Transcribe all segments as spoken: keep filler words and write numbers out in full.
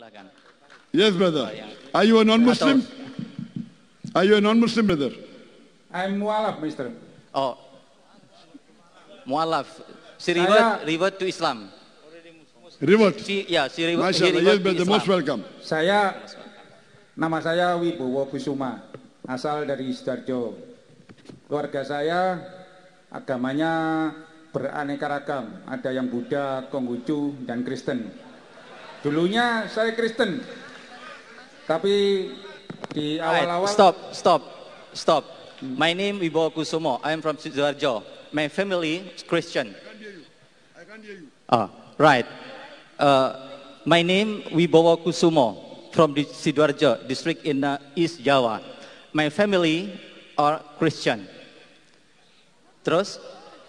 silakan. Yes, brother. Are you a non-Muslim? Are you a non-Muslim, brother? I'm mualaf, Mister. Oh, mualaf. She revert, revert to Islam. Revert. She, yeah, she revert, he Mashallah. revert Yes, to brother. Islam. Most welcome. Saya, nama saya Wibowo Kusuma, asal dari Sidoarjo. Keluarga saya agamanya beraneka ragam, ada yang Buddha, Konghucu, dan Kristen. Dulunya saya Kristen, tapi di awal-awal. Right. Stop, stop, stop. My name Wibowo Kusumo. I am from Sidoarjo. My family is Christian. I can't hear you. I can't hear you. Ah, right. Uh, my name Wibowo Kusumo from the Sidoarjo district in uh, East Java. My family are Christian. Terus?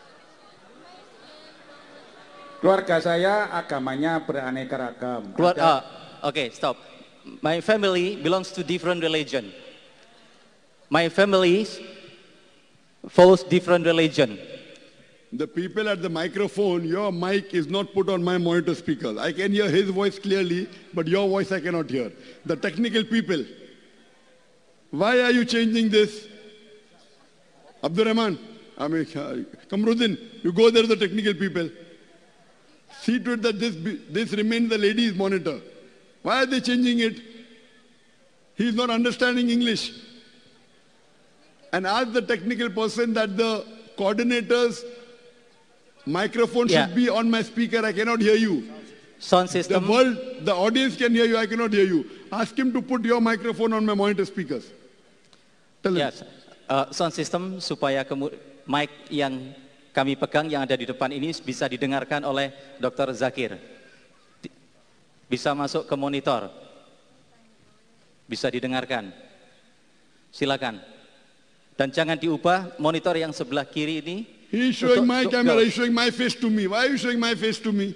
Keluarga saya agamanya beraneka ragam. Keluar, Ada- ah, okay, stop. My family belongs to different religion. My family follows different religion. The people at the microphone, your mic is not put on my monitor speakers. I can hear his voice clearly, but your voice I cannot hear. The technical people, why are you changing this? Abdul Rahman, I mean, uh, Kamruddin, you go there, the technical people. See to it that this, be- this remains the lady's monitor. Why are they changing it? He is not understanding English. And ask the technical person that the coordinator's microphone Yeah. should be on my speaker. I cannot hear you. Sound The system. world, the audience can hear you. I cannot hear you. Ask him to put your microphone on my monitor speakers. Tell him. Yes. Uh, sound system supaya kemu- mic yang kami pegang yang ada di depan ini bisa didengarkan oleh Dokter Zakir. Di- Bisa masuk ke monitor. Bisa didengarkan. Silakan. Dan jangan diubah monitor yang sebelah kiri ini. He is showing Untuk- my untuk- camera. He is showing my face to me. Why are you showing my face to me?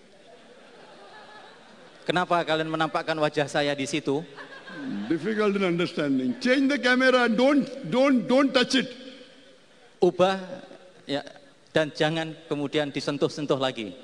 Kenapa kalian menampakkan wajah saya di situ? Difficult in understanding. Change the camera. Don't, don't, don't touch it. Ubah ya, dan jangan kemudian disentuh-sentuh lagi.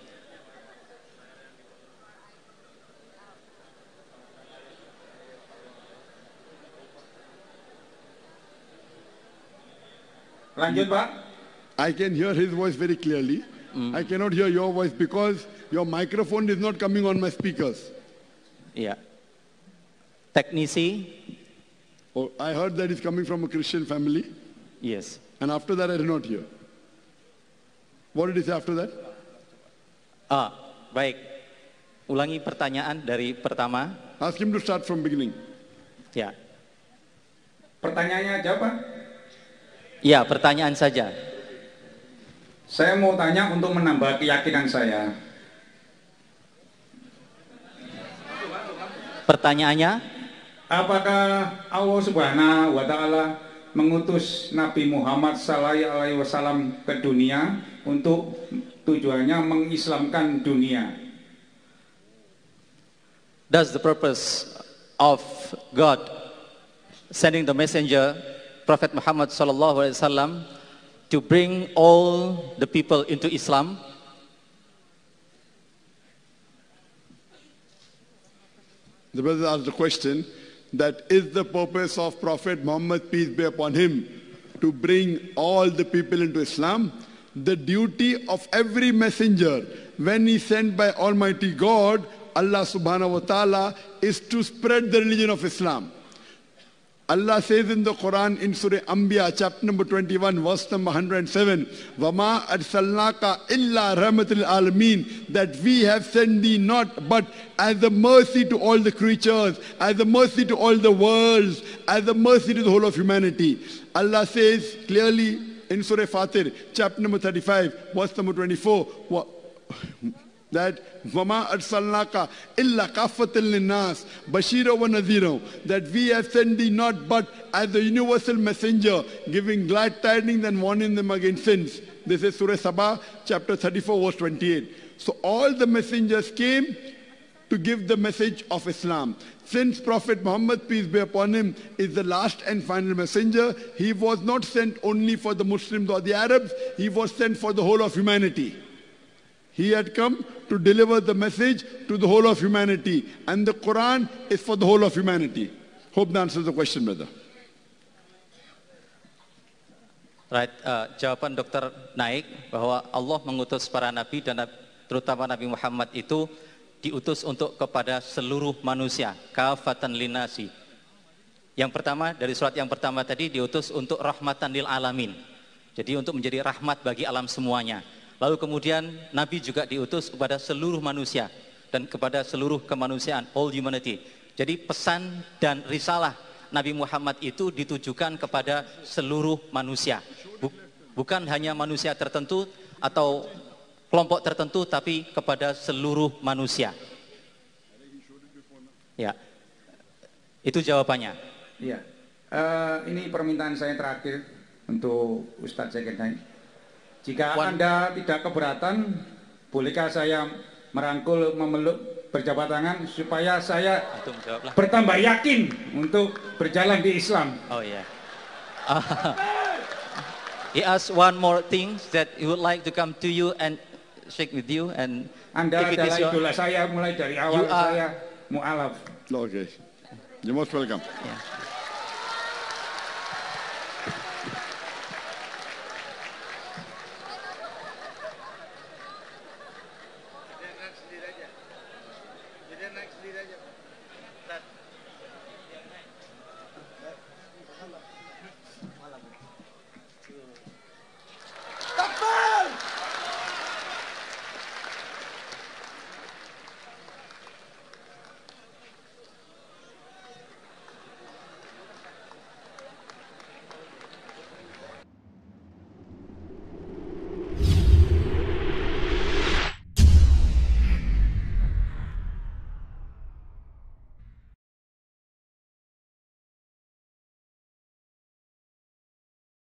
Lanjut, Pak. I can hear his voice very clearly. I cannot hear your voice because your microphone is not coming on my speakers. Ya. Teknisi, Oh, I heard that it's coming from a Christian family. yes. And after that, I did not hear. What did he say after that? Ah, baik. Ulangi pertanyaan dari pertama. Ask him to start from beginning. Ya. Pertanyaannya aja, Pak. Ya, pertanyaan saja. Saya mau tanya untuk menambah keyakinan saya. Pertanyaannya, Apakah Allah Subhanahu wa Ta'ala mengutus Nabi Muhammad Sallallahu Alaihi Wasallam ke dunia untuk tujuannya mengislamkan dunia? does the purpose of God sending the messenger, Prophet Muhammad sallallahu alaihi wasallam, to bring all the people into Islam? The brother asked the question that is the purpose of Prophet Muhammad, peace be upon him, to bring all the people into Islam? The duty of every messenger when he sent by Almighty God, Allah subhanahu wa ta'ala, is to spread the religion of Islam. Allah says in the Quran in Surah Anbiya, chapter number twenty-one, verse number one hundred seven, وَمَا أَرْسَلْنَاكَ إِلَّا رَحْمَةً لِلْعَالَمِينَ, that we have sent thee not but as a mercy to all the creatures, as a mercy to all the worlds, as a mercy to the whole of humanity. Allah says clearly in Surah Fatir, chapter number thirty-five, verse number twenty-four, wa- that وَمَا أَرْسَلْنَاكَ إِلَّا كَافَّةً لِلنَّاسِ بَشِيرًا وَنَذِيرًا, that we have sent thee not but as a universal messenger, giving glad tidings and warning them against sins. This is Surah Sabah, chapter thirty-four, verse twenty-eight. So all the messengers came to give the message of Islam. Since Prophet Muhammad, peace be upon him, is the last and final messenger, he was not sent only for the Muslims or the Arabs, he was sent for the whole of humanity. He had come to deliver the message to the whole of humanity. And the Quran is for the whole of humanity. Hope that answers the question, brother. Right, uh, jawaban Dokter Naik bahwa Allah mengutus para nabi dan terutama Nabi Muhammad itu diutus untuk kepada seluruh manusia, kafatan linasi. Yang pertama, dari surat yang pertama tadi diutus untuk rahmatan lil alamin. Jadi untuk menjadi rahmat bagi alam semuanya. Lalu kemudian Nabi juga diutus kepada seluruh manusia dan kepada seluruh kemanusiaan, all humanity. Jadi pesan dan risalah Nabi Muhammad itu ditujukan kepada seluruh manusia. Bukan hanya manusia tertentu atau kelompok tertentu, tapi kepada seluruh manusia. Ya, itu jawabannya. Ya, uh, ini permintaan saya terakhir untuk Ustadz Zakir Naik. Jika One. Anda tidak keberatan, bolehkah saya merangkul, memeluk, berjabat tangan supaya saya bertambah yakin untuk berjalan di Islam. Oh ya. Yeah. Uh, he asked one more thing that he would like to come to you and shake with you and Anda adalah your, idola saya mulai dari awal are, saya mu'alaf. Okay. You're most welcome. Yeah.